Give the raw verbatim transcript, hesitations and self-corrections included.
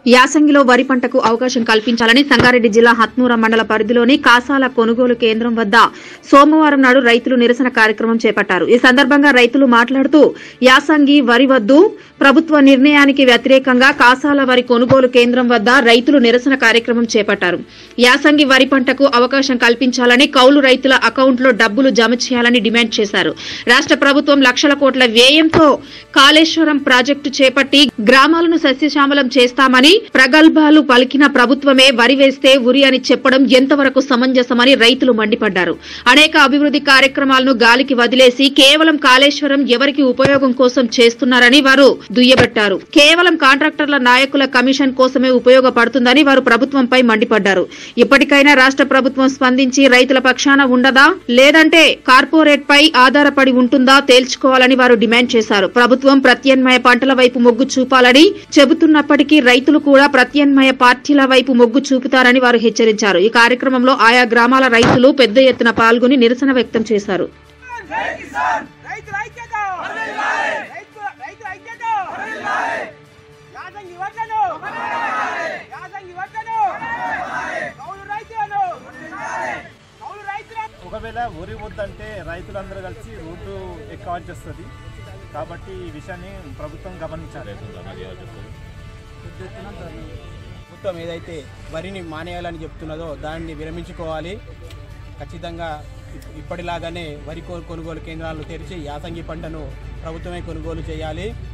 యాసంగిలో వరి పంటకు అవకాశం కల్పించాలని సంగారెడ్డి జిల్లా హత్నూర మండల పరిధిలోని కాసాల కొనుగోలు కేంద్రం వద్ద సోమవారం నాడు రైతులు నిరసన కార్యక్రమం చేపట్టారు. ఈ సందర్భంగా రైతులు మాట్లాడుతూ యాసంగి వరి వద్దు ప్రభుత్వ నిర్ణయానికి వ్యతిరేకంగా కాసాల వరి కొనుగోలు కేంద్రం వద్ద రైతులు నిరసన కార్యక్రమం చేపట్టారు. యాసంగి వరి పంటకు అవకాశం కల్పించాలని, కౌలు రైతుల అకౌంట్లో డబ్బులు జమ చేయాలని డిమాండ్ చేశారు. రాష్ట్ర ప్రభుత్వం లక్షల కోట్ల వ్యయంతో కాళేశ్వరం ప్రాజెక్టు చేపట్టి గ్రామాలను సస్యశ్యామలం చేస్తామని ప్రగల్భాలు పలికిన ప్రభుత్వమే వరి వేస్తే ఉరి అని చెప్పడం ఎంతవరకు సమంజసమని రైతులు మండిపడ్డారు. అనేక అభివృద్ది కార్యక్రమాలను గాలికి వదిలేసి కేవలం కాళేశ్వరం ఎవరికి ఉపయోగం కోసం చేస్తున్నారని వారు దుయ్యబట్టారు. కేవలం కాంట్రాక్టర్ల నాయకుల కమిషన్ కోసమే ఉపయోగపడుతుందని వారు ప్రభుత్వంపై మండిపడ్డారు. ఇప్పటికైనా రాష్ట్ర ప్రభుత్వం స్పందించి రైతుల పక్షాన ఉండదా లేదంటే కార్పొరేట్ పై ఆధారపడి ఉంటుందా తేల్చుకోవాలని వారు డిమాండ్ చేశారు. ప్రభుత్వం ప్రత్యామ్నాయ పంటల వైపు మొగ్గు చూపాలని చెబుతున్నప్పటికీ రైతులు కూడా ప్రత్యామ్నాయ పార్టీల వైపు మొగ్గు చూపుతారని వారు హెచ్చరించారు. ఈ కార్యక్రమంలో ఆయా గ్రామాల రైతులు పెద్ద ఎత్తున పాల్గొని నిరసన వ్యక్తం చేశారు. ఒకవేళ వరి వద్దంటే రైతులందరూ కలిసి రోడ్డు ఎక్కవలసి వస్తుంది. కాబట్టి ఈ విషయాన్ని ప్రభుత్వం గమనించాలి. ప్రభుత్వం ఏదైతే వరిని మానేయాలని చెప్తున్నదో దాన్ని విరమించుకోవాలి. ఖచ్చితంగా ఇప్పటిలాగానే వరి కొనుగోలు కేంద్రాలను తెరిచి యాసంగి పంటను ప్రభుత్వమే కొనుగోలు చేయాలి.